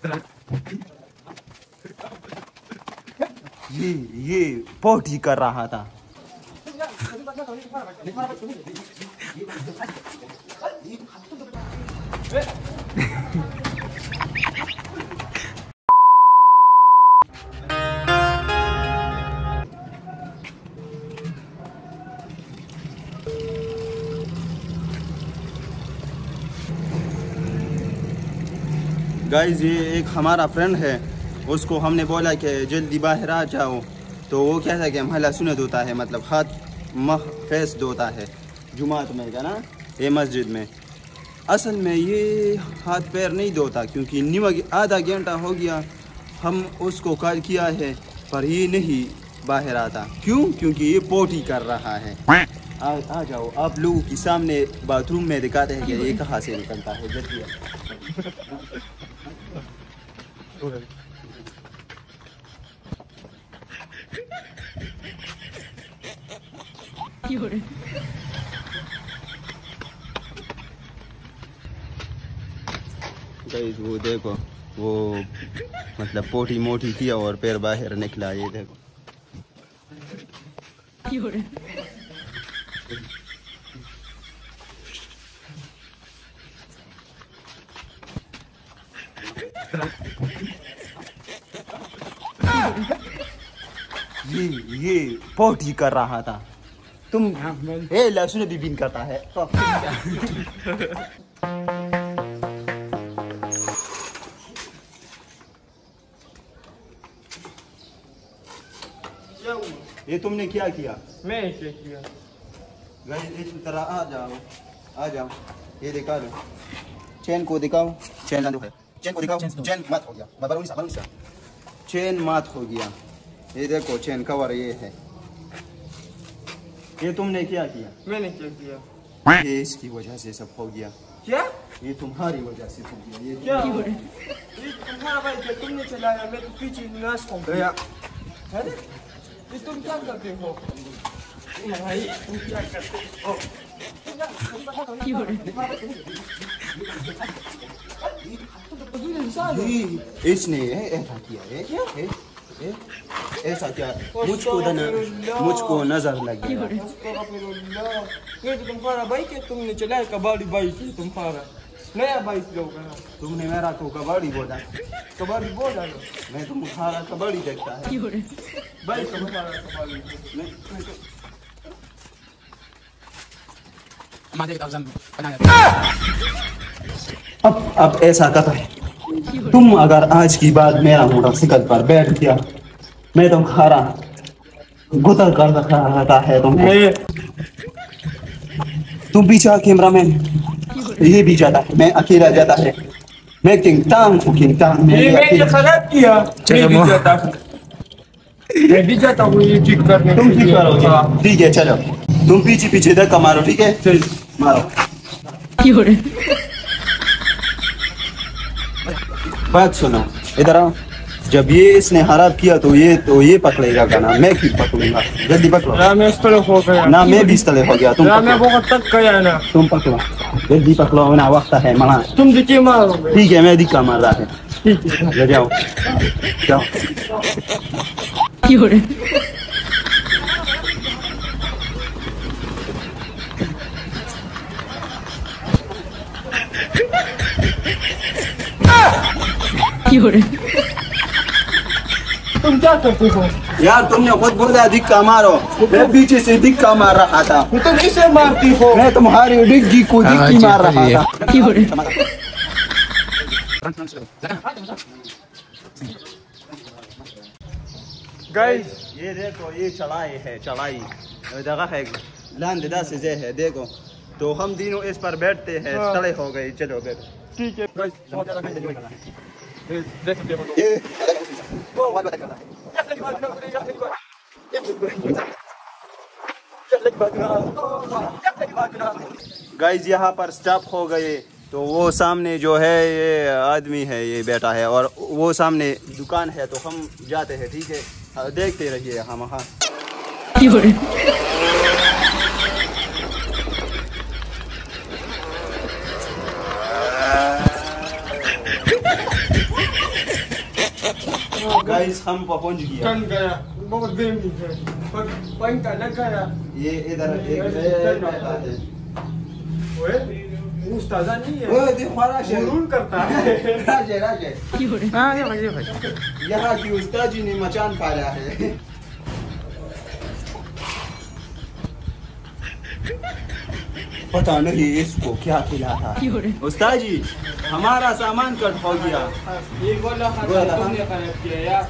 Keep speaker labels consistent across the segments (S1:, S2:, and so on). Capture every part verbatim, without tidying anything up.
S1: ये ये पोटी कर रहा था। गाइस ये एक हमारा फ्रेंड है, उसको हमने बोला कि जल्दी बाहर आ जाओ, तो वो कहता है कि महला सुन्नत होता है, मतलब हाथ मह फेस धोता है जुमात में का ना, ये मस्जिद में। असल में ये हाथ पैर नहीं धोता, क्योंकि निमक आधा घंटा हो गया हम उसको कॉल किया है, पर ये नहीं बाहर आता। क्यों? क्योंकि ये पोटी कर रहा है। आ, आ जाओ, आप लोगों के सामने बाथरूम में दिखाते हैं कि ये कहाँ से निकलता है। जल्दी गाइस वो देखो, वो मतलब पोटी मोटी किया और पैर बाहर निकला। ये देखो ये ये पोटी कर रहा था। तुम ए लहसुन भी बीन करता है। ये तुमने क्या किया?
S2: मैं क्या किया?
S1: गाइस इस तरह आ जाओ, आ जाओ, ये दिखा लो, चेन को दिखाओ, चेन है, चेन को दिखाओ, चेन मात हो गया, बलून सा, बलून सा, चेन मात हो गया। ये देखो चेन कवर ये है। ये तुमने क्या किया?
S2: मैंने क्या किया?
S1: ये इसकी वजह से सब हो गया।
S2: क्या?
S1: ये तुम्हारी वजह से हो गया। ये
S2: क्या? ये तुम्हारा भाई क्या तुमने चलाया, मैं तो पीछे नाश हो गया। अरे ये तुम क्या करते हो? भाई तुम क्या करते हो?
S1: इसने ऐसा किया है, क्या है? ऐसा क्या? मुझको मुझको नजर लग गया।
S2: ये तो तुम्हारा बाइक है, तुमने चलाया, कबाड़ी बाइक है तुम्हारा, नया बाइक लो।
S1: तुमने मेरा को कबाड़ी बोला,
S2: कबाड़ी बोला ना,
S1: मैं तुम्हारा कबाड़ी देखता है।
S2: बाइक तुम्हारा कबाड़ी।
S1: अब अब ऐसा कहता है, तुम अगर आज की बात मेरा मोटरसाइकिल पर बैठ गया, मैं तुम्हारा गुतर कर रखा है। तुम तुम पीछा कैमरामैन, ये भी जाता है, मैं अकेला जाता है, मैं किंग टांग हूँ, किंग टांग।
S2: मैंने खराब किया, मैं भी जाता हूँ, मैं भी जाता हूँ ये ठीक करने।
S1: तुम ठीक करोगे? ठीक है चलो, तुम पीछे पीछे धक्का मारो, ठीक है? चल मारो। बात सुनो, इधर आओ। जब ये इसने खराब किया तो ये तो ये पकड़ेगा का ना, मैं क्यों पकड़ूंगा? जल्दी पकड़ो
S2: ना, मैं इस तरह हो गया
S1: ना, मैं भी इस तरह हो गया। तुम
S2: ना, मैं बहुत तक गया ना,
S1: तुम पकड़ो, जल्दी पकड़ो ना, वक्त है मना।
S2: तुम दिखे मारोगे।
S1: ठीक है, मैं दिखा मार रहा है।
S2: ठीक है
S1: जाओ जाओ।
S2: तुम क्या करते हो
S1: यार? तुमने खुद बोला दिक्का मारो, मैं पीछे से दिक्का मार रहा था।
S2: तुम किसे मारती हो?
S1: मैं तुम्हारी डिग्गी को दिक्की मार रहा था।
S2: गाइस
S1: ये देखो, ये चढ़ाई है, चढ़ाई जगह है, लांदा से जे है, देखो। तो हम तीनों इस पर बैठते हैं, तले हो गए। चलो बैठो।
S2: ठीक है गाइस,
S1: गाइस यहाँ पर स्टॉप हो गए, तो वो सामने जो है ये आदमी है, ये बैठा है, और वो सामने दुकान है, तो हम जाते हैं। ठीक है, देखते रहिए हम वहाँ। गाइस हम पहुंच गया।
S2: टन गया बहुत गर्मी है पर पॉइंट अलग गया।
S1: ये इधर एक है
S2: ओए उस्तादा नहीं है।
S1: ओए देखो खराश है
S2: गुरूर करता है।
S1: राजे राजे
S2: हां ये भाई भाई
S1: यहाँ की उस्ताद जी ने मचान पाया है। पता नहीं इसको क्या खिला था। उस्ताद जी हमारा सामान कट हो गया।
S2: ये बोला खाता तुमने खराब किया यार।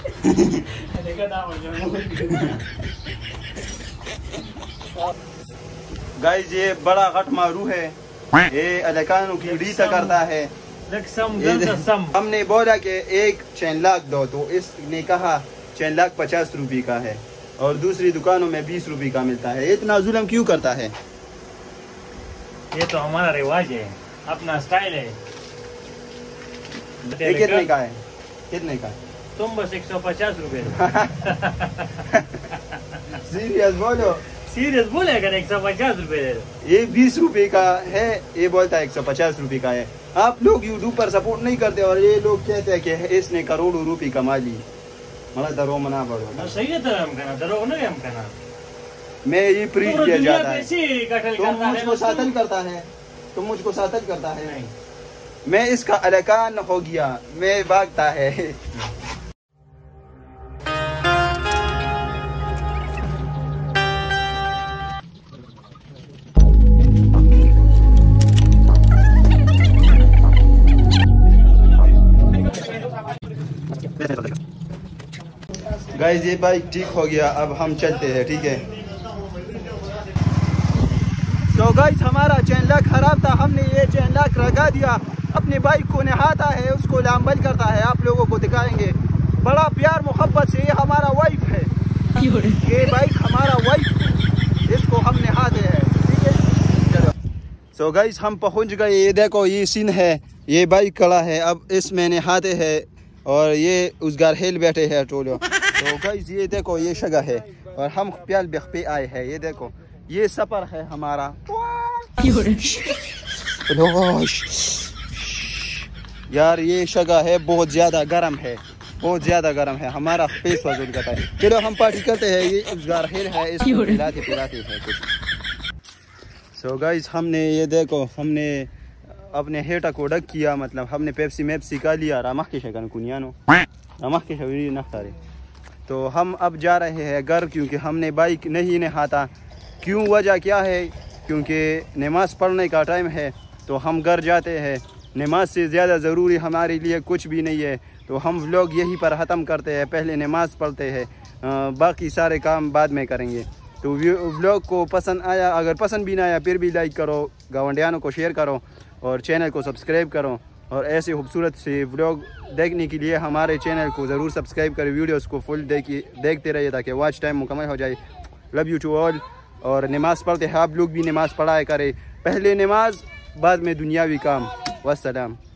S1: गाइस ये बड़ा गट मारू है, ये अलकानों की रीता करता है। हमने बोला कि एक चैन लाख दो तो इसने कहा चैन लाख पचास रुपए का है और दूसरी दुकानों में बीस रुपए का मिलता है। इतना जुल्म क्यों करता है?
S3: ये तो हमारा रिवाज है, अपना स्टाइल है।
S1: ये कितने का है? कितने का?
S3: तुम बस एक सौ पचास रुपए
S1: सीरियस बोलो।
S3: सीरियस बोले अगर एक सौ पचास रुपए दे दो।
S1: ये बीस रुपए का है, ये बोलता है एक सौ पचास रुपए का है। आप लोग यूट्यूब पर सपोर्ट नहीं करते और ये लोग कहते हैं कि इसने करोड़ों रुपए कमा ली। मतलब दरो मना पड़ो
S3: सही है तो हम कहना दरो नहीं हम कहना
S1: मैं ये प्रीच किया जाता है।
S3: तुम
S1: मुझको सातल करता है, तुम मुझको सातल करता है।
S3: नहीं
S1: मैं इसका अलकान हो गया, मैं भागता है। गाइस ये बाइक ठीक हो गया, अब हम चलते हैं। ठीक है। सो so गाइस हमारा चैन लॉक खराब था, हमने ये चैन लॉक लगा दिया। अपनी बाइक को नहाता है, उसको लामबल करता है, आप लोगों को दिखाएंगे। बड़ा प्यार मोहब्बत से, ये हमारा वाइफ है, ये बाइक हमारा वाइफ, इसको हम नहाते हैं। ठीक है चलो। सो so गाइस हम पहुंच गए, ये देखो ये सीन है, ये बाइक खड़ा है, अब इसमें नहाते हैं और ये उस घर हेल बैठे हैं टोलो। तो गाइस ये देखो ये जगह है और हम प्याल बेख पे आए हैं। ये देखो ये सफर है हमारा। यार ये जगह है बहुत ज्यादा गर्म है, बहुत ज्यादा गर्म है, हमारा फेस वजूद करता है। चलो हम पार्टी करते हैं। ये उस घर हेल है, इसको पिलाते पिलाते है कुछ। सो गाइस हमने ये देखो हमने अपने हेटा को डक किया, मतलब हमने पेप्सी मेप्सी का लिया। रामा के शकन कुनियानो रामा के शरीर नखारे। तो हम अब जा रहे हैं घर, क्योंकि हमने बाइक नहीं नहाता। क्यों, वजह क्या है? क्योंकि नमाज़ पढ़ने का टाइम है तो हम घर जाते हैं। नमाज से ज़्यादा ज़रूरी हमारे लिए कुछ भी नहीं है, तो हम व्लॉग यहीं पर ख़त्म करते हैं। पहले नमाज़ पढ़ते हैं, बाकी सारे काम बाद में करेंगे। तो व्लॉग को पसंद आया, अगर पसंद भी ना आया फिर भी लाइक करो, गवंडियानों को शेयर करो और चैनल को सब्सक्राइब करो। और ऐसे खूबसूरत से व्लॉग देखने के लिए हमारे चैनल को ज़रूर सब्सक्राइब करें। वीडियोस को फुल देखिए, देखते रहिए ताकि वॉच टाइम मुकम्मल हो जाए। Love you to all. और नमाज़ पढ़ते हैं आप लोग भी, नमाज़ पढ़ाया करें। पहले नमाज बाद में दुनियावी काम। वस्सलाम।